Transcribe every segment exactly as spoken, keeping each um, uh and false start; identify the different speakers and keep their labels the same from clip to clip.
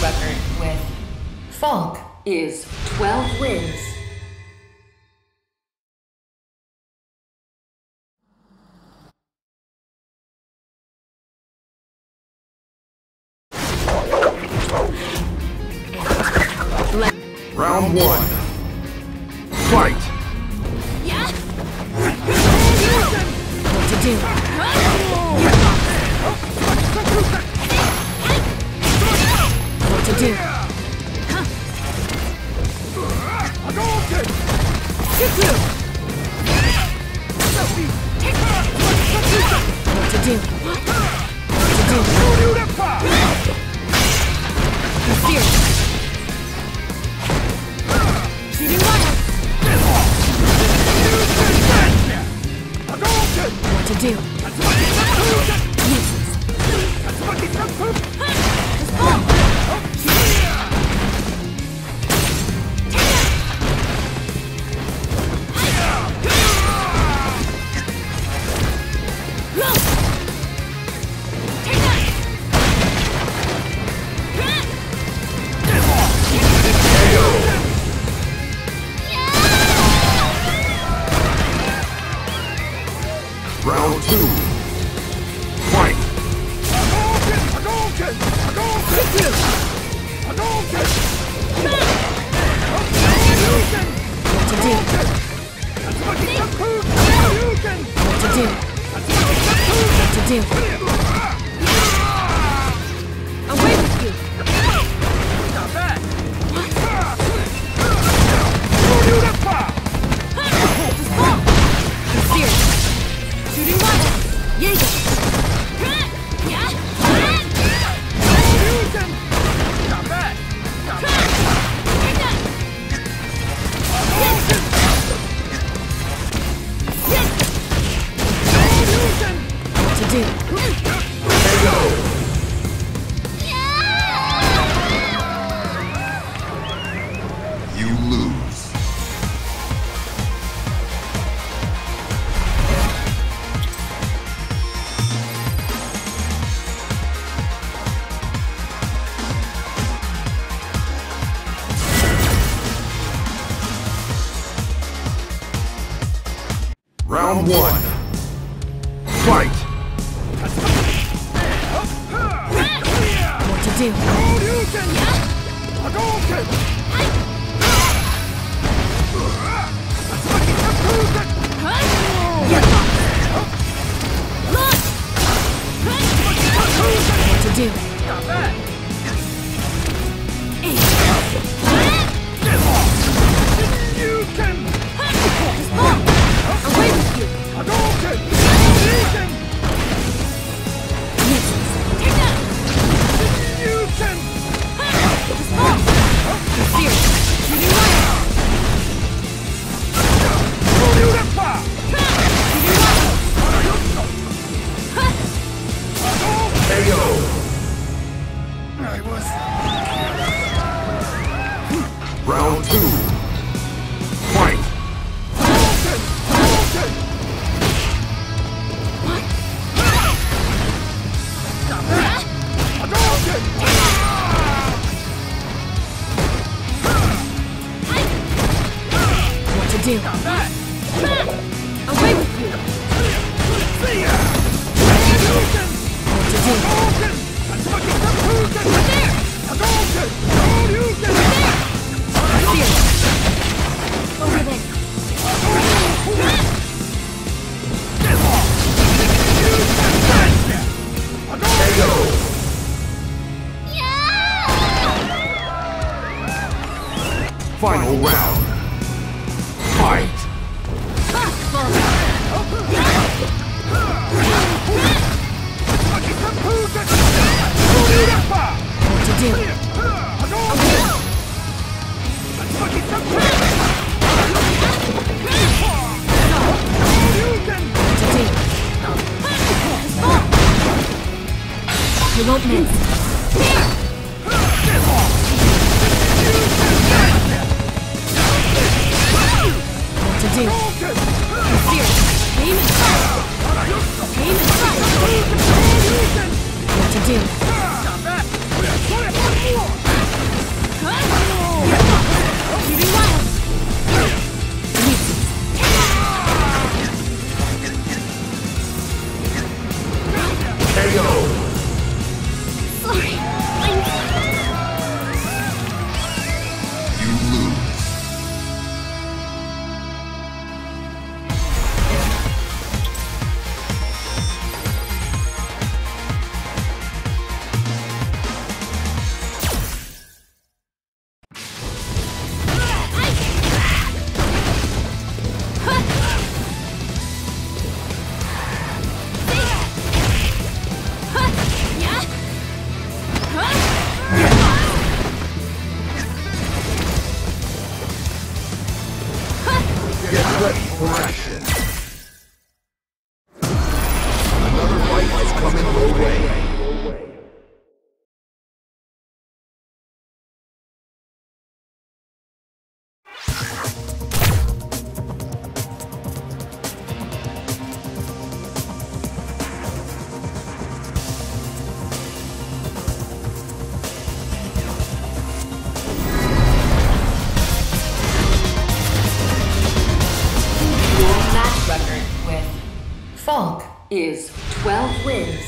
Speaker 1: record with Falke is twelve wins.
Speaker 2: Round one. Fight!
Speaker 3: Yeah.
Speaker 1: What to do? What to do? What to do? What to do? Be fierce. Shooting wild. What to do? Useless. Just fall.
Speaker 2: Round two. Fight!
Speaker 1: What to do? What to do? What to do? Away with you!
Speaker 3: Not bad.
Speaker 1: Just fall! Be fierce! Shooting wild! Jaeger!
Speaker 3: Yeah. Not bad. Not bad.
Speaker 1: What to do?
Speaker 2: K O! You lose. Round one. Fight!
Speaker 1: What to do? What to do?
Speaker 3: Not bad. You can.
Speaker 1: Just fall! Away with you! Useless!
Speaker 3: You can.
Speaker 1: Just fall! Be fierce! Shooting wild! Shooting wild!
Speaker 2: K O!
Speaker 3: I was.
Speaker 2: Round two. Fight!
Speaker 1: What to do?
Speaker 3: Not bad.
Speaker 1: Away with you!
Speaker 3: See ya.
Speaker 1: What to do?
Speaker 3: There.
Speaker 1: Be fierce! Over there!
Speaker 2: K O! Final round. Fight!
Speaker 1: What to do? What to do? Just fall! You won't miss! What to do? Be fierce! Aim and strike! Aim and strike! What to do?
Speaker 3: Not bad.
Speaker 4: Falke is twelve wins.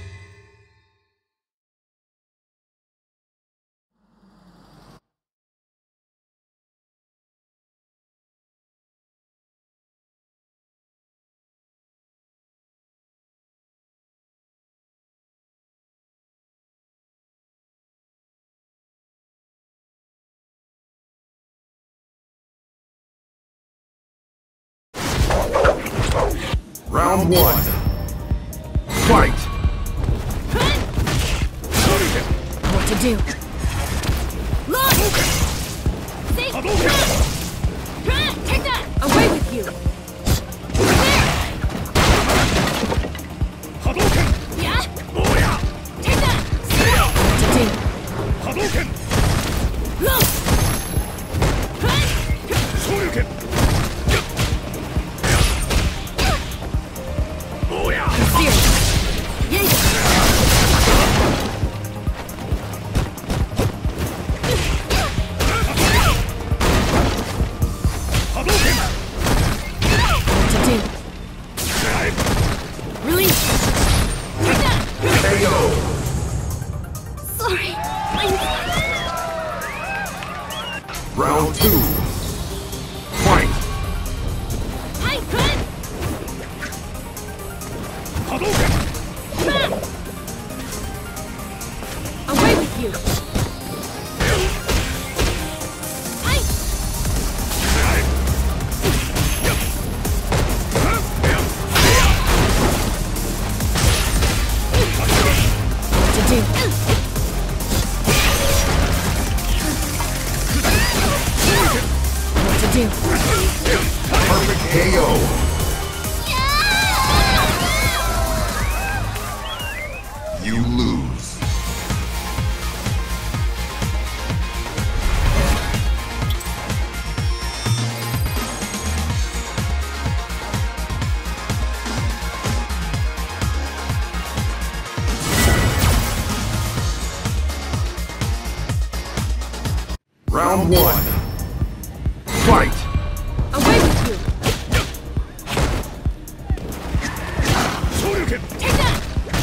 Speaker 2: Round one. Fight!
Speaker 1: What to do? Look! See? Take that! Away with you! There! Yeah? Take that! What to do? Look!
Speaker 2: Round two. Fight!
Speaker 1: I could! Away with you! I... What to do? What to do?
Speaker 2: Perfect K O! You lose. Round one. Fight!
Speaker 1: Away with you! Take that!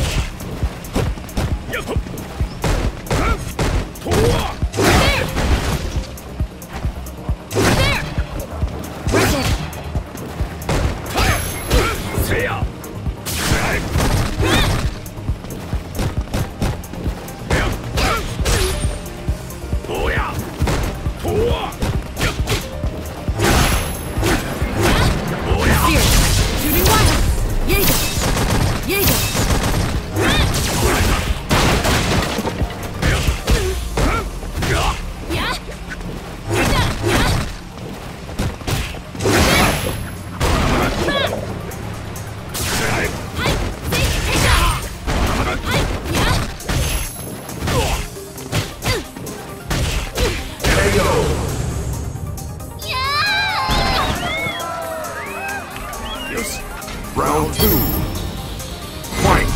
Speaker 2: Round two. Fight!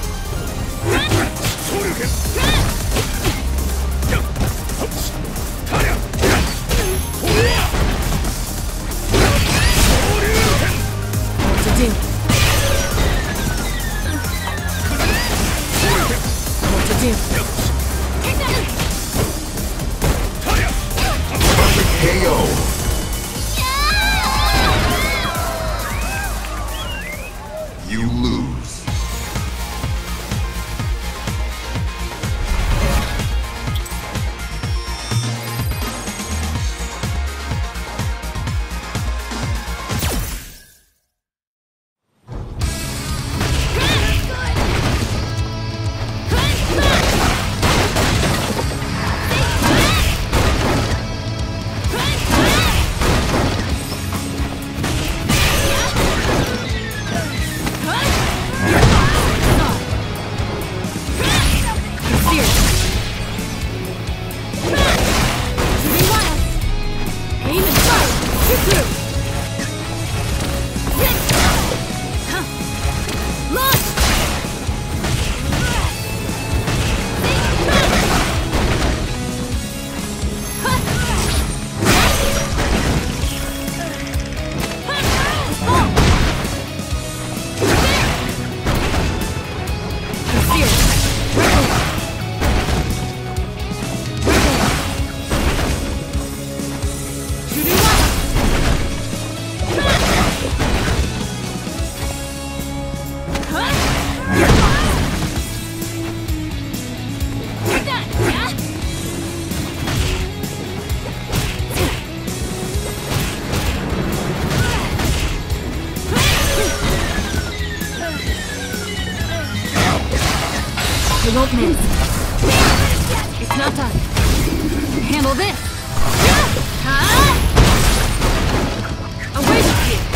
Speaker 1: What to do? What to do?
Speaker 2: Perfect K O! You lose.
Speaker 1: They won't miss. It's not done. Handle this. Away with you.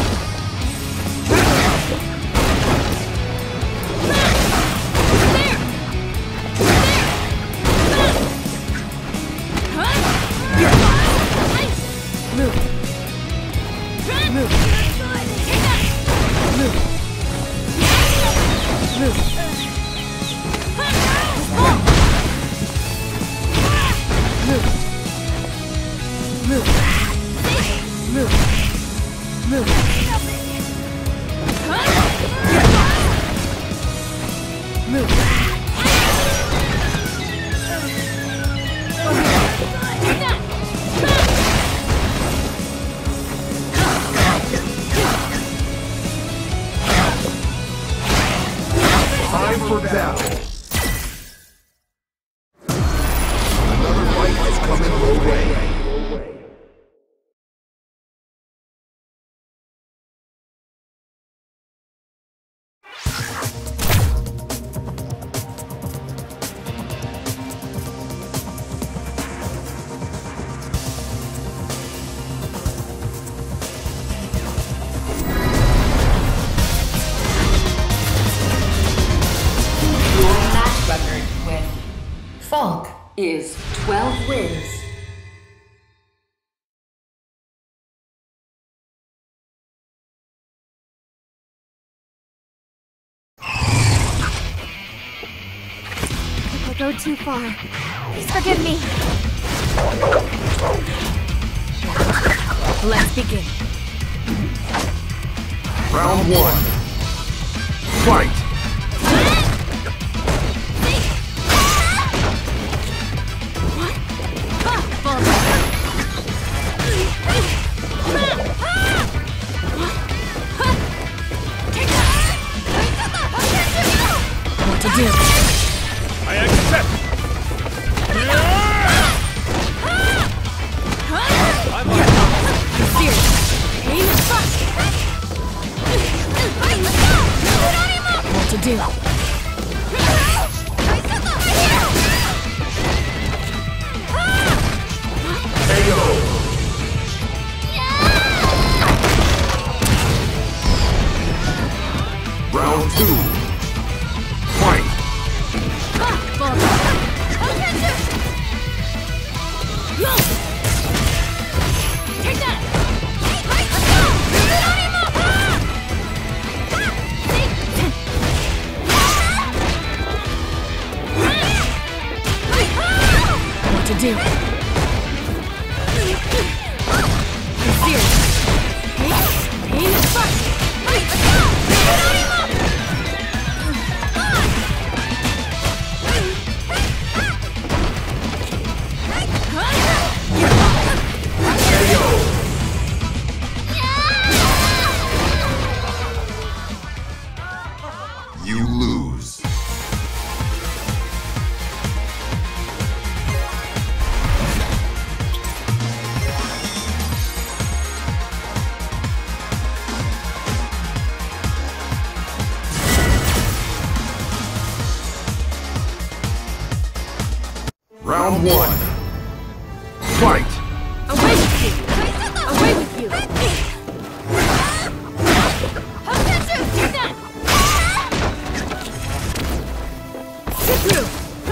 Speaker 2: Time for battle. Another fight has come in your way.
Speaker 4: Falke is twelve wins.
Speaker 1: If I go too far, please forgive me. Let's begin.
Speaker 2: Round one. Fight!
Speaker 1: What to do?
Speaker 3: I accept. I'm on.
Speaker 1: I'm serious. Aim and fuck. What to do?
Speaker 2: K O! Round two. Fight!
Speaker 1: Take that! What to do? I'm serious. Aim, aim and fuck!
Speaker 2: You lose. Round one. Fight!
Speaker 1: Away with you! Away with you! Take that! Get through!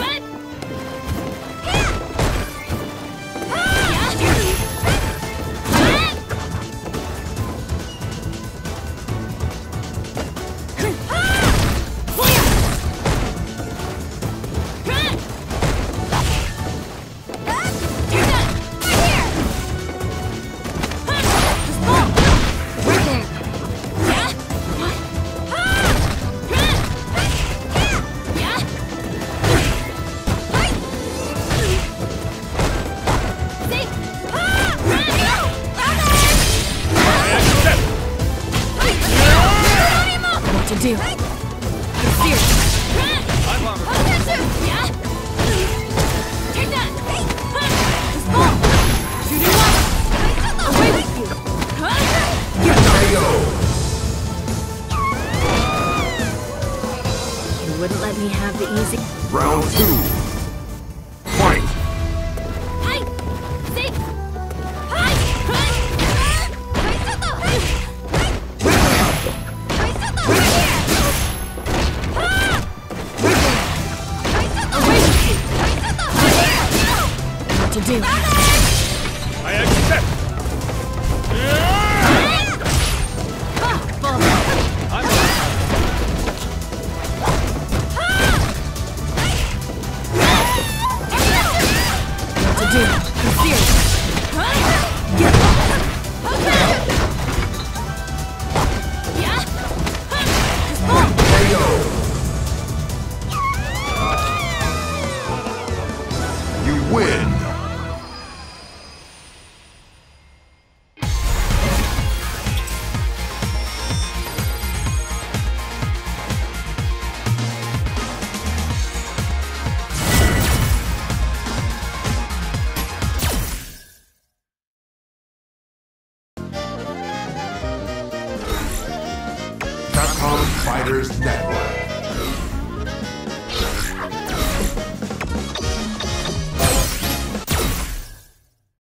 Speaker 1: To do. I'm serious.
Speaker 3: I'm armored.
Speaker 1: Yeah? Take that! This ball! Shooting up! Away with you!
Speaker 2: K O!
Speaker 1: You wouldn't let me have have the easy.
Speaker 2: Round two. Fight!
Speaker 1: Hi! See! Hi! Hi! What to do?
Speaker 3: I accept. I'm
Speaker 1: What to do? I'm serious. Get Yeah.
Speaker 2: K O. You win! Capcom Fighters Network.